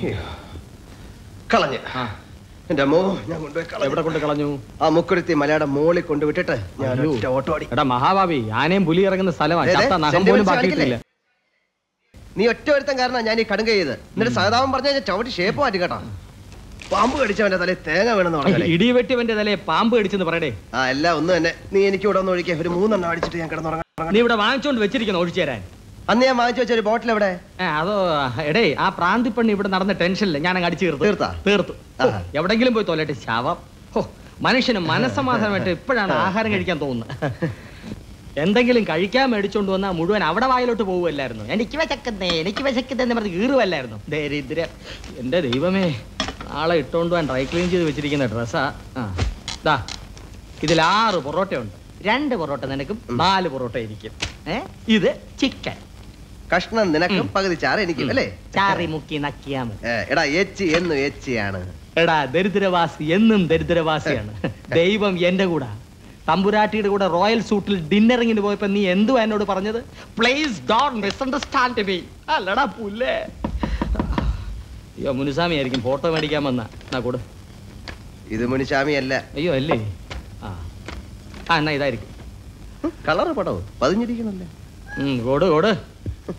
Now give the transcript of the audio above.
കളഞ്ഞ്. എന്റെ അമ്മോ, ഞാൻ എവിടെ കൊണ്ട് കളഞ്ഞു? ആ മുക്കുരുത്തി മലയാളം മോളിൽ കൊണ്ടുവിട്ടിട്ട് ഞാൻ ഓട്ടോടി. എടാ മഹാഭാവി, ആനയും പുലി ഇറങ്ങുന്ന സ്ഥലമാണ്. നീ ഒറ്റ ഒരുത്തം കാരണം ഞാൻ ഈ കടുങ്ക ചെയ്ത്. എന്നിട്ട് സഹതാപം പറഞ്ഞാൽ ഞാൻ ചവിട്ടി ഷേപ്പ് മാറ്റി കേട്ടോ. പാമ്പ് കടിച്ചവന്റെ തലയിൽ തേങ്ങ വേണമെന്ന് പറഞ്ഞു. ഇടി വെട്ടിവന്റെ തലയെ പാമ്പ് കടിച്ചെന്ന് പറയടേ. ആ എല്ലാം ഒന്ന് തന്നെ. നീ എനിക്ക് ഇവിടെ ഒന്ന് ഒഴിക്കുക. ഒരു 3 എണ്ണം അടിച്ചിട്ട് ഞാൻ കിടന്നുറങ്ങാം. നീ ഇവിടെ വാങ്ങിച്ചോണ്ട് വെച്ചിരിക്കുന്നു ഒഴിച്ചു തരാൻ. അന്ന് ഞാൻ വാങ്ങിച്ചു വെച്ച ഒരു ബോട്ടിൽ എവിടെ? അതോ എടേ, ആ പ്രാന്തിപ്പണ്ണി ഇവിടെ നടന്ന ടെൻഷനില്ല ഞാൻ അങ്ങ് അടിച്ചു തീർത്തു. എവിടെങ്കിലും പോയി തോലട്ടെ ശവം. മനുഷ്യന് മനസ്സമാധാനമായിട്ട് ഇപ്പോഴാണ് ആഹാരം കഴിക്കാൻ തോന്നുന്നത്. എന്തെങ്കിലും കഴിക്കാൻ മേടിച്ചോണ്ട് വന്നാൽ മുഴുവൻ അവിടെ വായിലോട്ട് പോകുമല്ലായിരുന്നു. എനിക്ക് വിശക്കുന്നേ പറഞ്ഞ് കീറുവല്ലായിരുന്നു. ദരിദ്രം. എന്റെ ദൈവമേ, നാളെ ഇട്ടോണ്ട് പോകാൻ ഡ്രൈ ക്ലീൻ ചെയ്ത് വെച്ചിരിക്കുന്ന ഡ്രസ്സാ. ദാ ഇതിൽ 6 പൊറോട്ടയുണ്ട്. 2 പൊറോട്ട നിനക്കും 4 പൊറോട്ട ഇരിക്കും. ഇത് ചിക്കൻ കഷ്ണം നിനക്കും പകുതി ചാറ് എനിക്കും അല്ലേ? ചാറി മുക്കി നക്കിയാ മതി. എടാ എച്ചി എന്നും എച്ചിയാണ്. എടാ ദരിദ്രവാസി എന്നും ദരിദ്രവാസിയാണ്. ദൈവം എന്റെ കൂടെ. തമ്പുരാട്ടിയുടെ കൂടെ റോയൽ സൂട്ടിൽ ഡിന്നറിങ്ങിന് പോയപ്പോ നീ എന്തുവാ എന്നോട് പറഞ്ഞത്? Please don't misunderstand me. അല്ലടാ പുല്ലേ. അയ്യോ, മുനുസ്വാമി ആയിരിക്കും ഫോട്ടോ മേടിക്കാൻ വന്ന കൂടെ. ഇത് മുനുസ്വാമി അല്ല. അയ്യോ അല്ലേ? എന്നാ ഇതായിരിക്കും. കളറ് പടവും പതിഞ്ഞിരിക്കണല്ലേ. കൊടു